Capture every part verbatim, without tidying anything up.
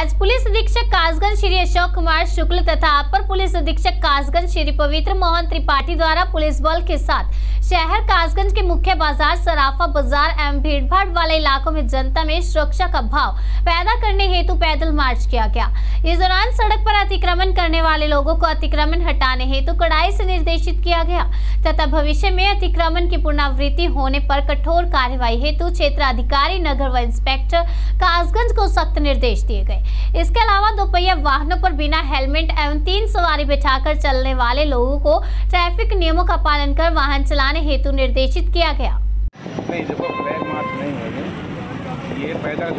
आज पुलिस अधीक्षक कासगंज श्री अशोक कुमार शुक्ल तथा अपर पुलिस अधीक्षक कासगंज श्री पवित्र मोहन त्रिपाठी द्वारा पुलिस बल के साथ शहर कासगंज के मुख्य बाजार, सराफा बाजार एवं भीड़भाड़ वाले इलाकों में जनता में सुरक्षा का भाव पैदा करने हेतु पैदल मार्च किया गया। इस दौरान सड़क पर अतिक्रमण करने वाले लोगों को अतिक्रमण हटाने हेतु कड़ाई से निर्देशित किया गया तथा भविष्य में अतिक्रमण की पुनरावृत्ति होने पर कठोर कार्यवाही हेतु क्षेत्राधिकारी नगर व इंस्पेक्टर कासगंज को सख्त निर्देश दिए गए। इसके अलावा दोपहिया वाहनों पर बिना हेलमेट एवं तीन सवारी बिठाकर चलने वाले लोगों को ट्रैफिक नियमों का पालन कर वाहन चलाने हेतु निर्देशित किया गया। नहीं, देखो फ्लैग मार्च नहीं होगी, ये पैदल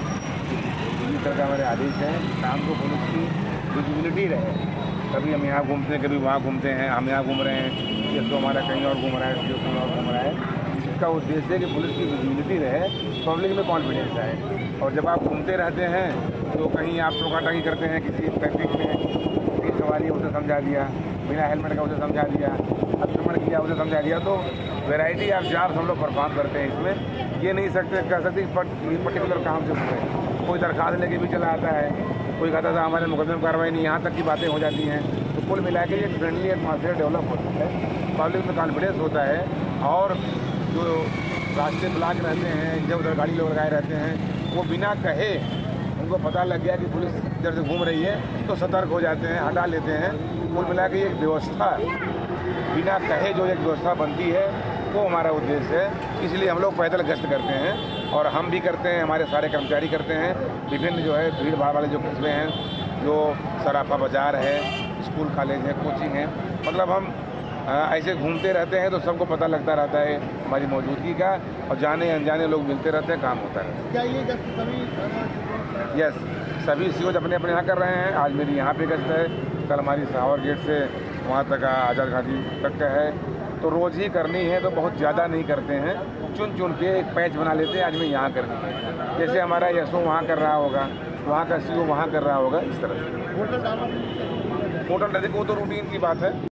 का हमारे आदेश है। शाम को पुलिस की विजिबिलिटी रहे, कभी हम यहाँ घूमते हैं, कभी वहाँ घूमते हैं, हम यहाँ घूम रहे हैं, ये तो हमारा कहीं और घूम रहा है, जो कहीं और घूम रहा है। इसका उद्देश्य है कि पुलिस की विजिबिलिटी रहे, पब्लिक में कॉन्फिडेंस आए। और जब आप घूमते रहते हैं तो कहीं आप टोकाटाकी करते हैं, किसी ट्रैफिक में किसी सवारी उसे समझा दिया, बिना हेलमेट का उसे समझा दिया, अतिक्रमण किया उसे समझा दिया, तो वैरायटी ऑफ जॉब्स हम लोग परफॉर्म करते हैं। इसमें ये नहीं सकते कह सकते पर्टिकुलर काम से होते कोई दरखास्त लेके भी चला आता है, कोई कहता था हमारे मुकदमे कार्रवाई नहीं, यहाँ तक की बातें हो जाती हैं। तो कुल मिला के एक फ्रेंडली एटमॉस्फेयर डेवलप होता है, पब्लिक में कॉन्फिडेंस होता है। और जो रास्ते ब्लॉक रहते हैं, जब उधर गाड़ी लोग लगाए रहते हैं, वो बिना कहे उनको पता लग गया कि पुलिस इधर से घूम रही है तो सतर्क हो जाते हैं, हटा लेते हैं। कुल मिला के एक व्यवस्था बिना कहे जो एक व्यवस्था बनती है वो हमारा उद्देश्य है। इसलिए हम लोग पैदल गश्त करते हैं और हम भी करते हैं, हमारे सारे कर्मचारी करते हैं। विभिन्न जो है भीड़ भाड़ वाले जो कस्बे हैं, जो सराफा बाजार है, स्कूल कॉलेज है, कोचिंग है, मतलब हम ऐसे घूमते रहते हैं तो सबको पता लगता रहता है हमारी मौजूदगी का, और जाने अनजाने लोग मिलते रहते हैं, काम होता है। क्या ये गश्त सभी यस, सभी सीओज अपने अपने यहाँ कर रहे हैं। आज मेरी यहाँ पे गश्त है, कल हमारी सावर गेट से वहाँ तक आज़ाद घाटी तक का है। तो रोज़ ही करनी है तो बहुत ज़्यादा नहीं करते हैं, चुन चुन के एक पैच बना लेते हैं, आज में यहाँ करनी है। जैसे हमारा यसो वहाँ कर रहा होगा, वहाँ का सीओ वहाँ कर रहा होगा, इस तरह से। होटल डालना होटल वो तो रूटीन की बात है।